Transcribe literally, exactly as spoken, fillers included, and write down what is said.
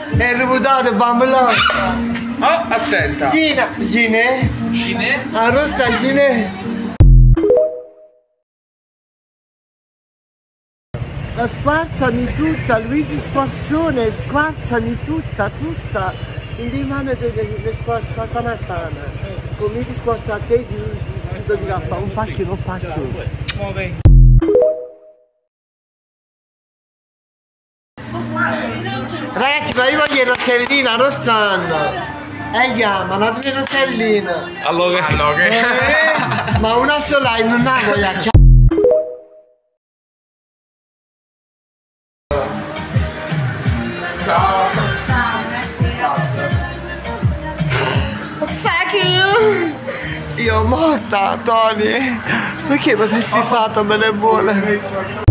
È reputato bambino. Oh, attenta. Cina, cine. Cine. Arrosta cine. La squarciami tutta, Luigi Squarcione, squarciami tutta, tutta. In di mano delle squarciata una sana. Come ti squarcia a te, ti do di cappa, un pacchio, un pacchio. Ragazzi, ma io voglio il rosellino, rostando. E chiama, non ti rosellino. Allora che no, che... Eh, ma una sola in una voglia. Ciao. Fuck you! Io morta, Tony! Perché mi hai fatto me ne vuole?